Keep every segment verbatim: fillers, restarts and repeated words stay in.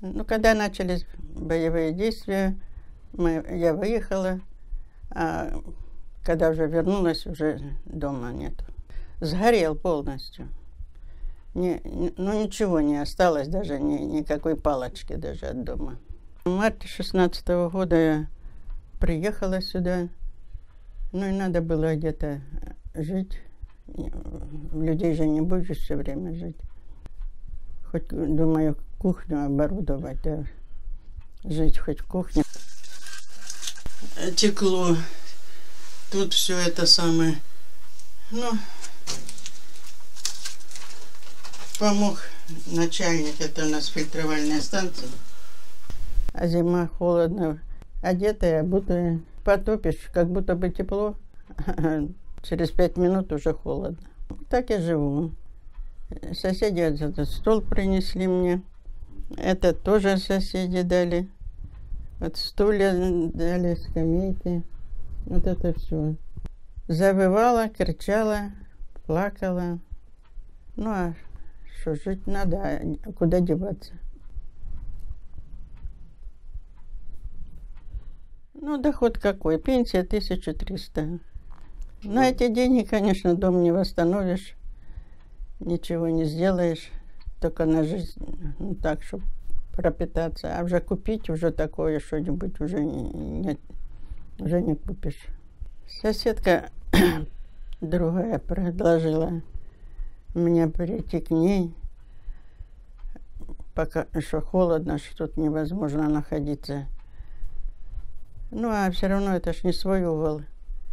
Ну, когда начались боевые действия, мы, я выехала, а когда уже вернулась, уже дома нет. Сгорел полностью. Не, ну, ничего не осталось, даже ни, никакой палочки даже от дома. В марте шестнадцатого года я приехала сюда. Ну, и надо было где-то жить. Людей же не будешь все время жить. Хоть, думаю, кухню оборудовать, да. Жить хоть в кухне. Текло. Тут все это самое. Ну, помог начальник, это у нас фильтровальная станция. А зима, холодно. Одетая, будто потопишь, как будто бы тепло. Через пять минут уже холодно. Так я живу. Соседи этот стол принесли мне. Это тоже соседи дали. Вот стулья дали, скамейки. Вот это все. Завывала, кричала, плакала. Ну а что, жить надо, а куда деваться? Ну, доход какой? Пенсия тысяча триста. На эти деньги, конечно, дом не восстановишь. Ничего не сделаешь. Только на жизнь, ну, так, чтобы пропитаться. А уже купить уже такое что-нибудь уже не, уже не купишь. Соседка другая предложила мне прийти к ней, пока что холодно, что тут невозможно находиться. Ну, а все равно это ж не свой угол.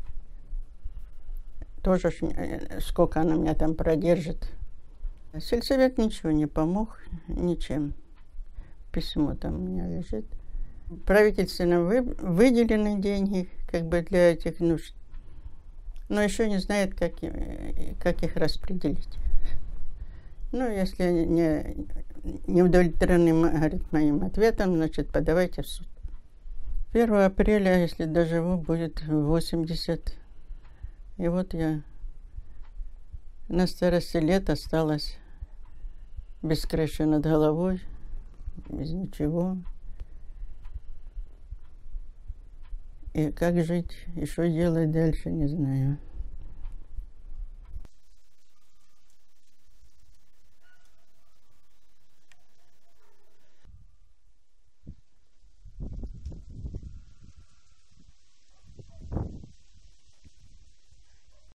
Тоже ж, сколько она меня там продержит. Сельсовет ничего не помог, ничем. Письмо там у меня лежит. Правительственно вы, выделены деньги как бы для этих нужд. Но еще не знает, как, как их распределить. Ну, если не, не удовлетворены, говорит, моим ответом, значит, подавайте в суд. первого апреля, если доживу, будет восемьдесят. И вот я на старости лет осталась без крыши над головой, без ничего. И как жить, и что делать дальше, не знаю.